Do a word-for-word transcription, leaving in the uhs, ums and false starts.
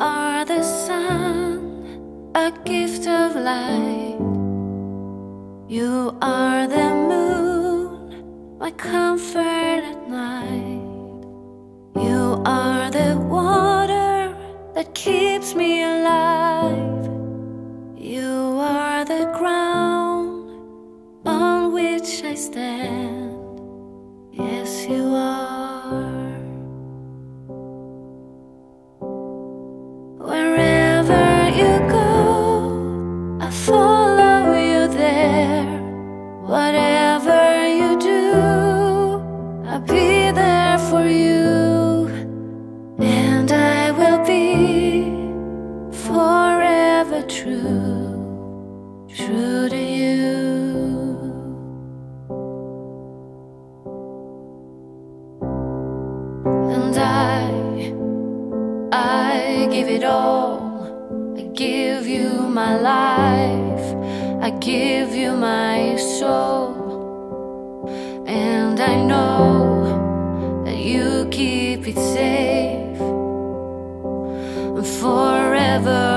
are the sun, a gift of light. You are the moon, my comfort at night. You are the water that keeps me alive. You are the ground on which I stand. Yes, you are. Wherever you go, I follow you there. Whatever you do, I'll be there for you. And I will be forever true, true to you. And I, I give it all. I give you my life, I give you my soul. And I know that you keep it safe forever.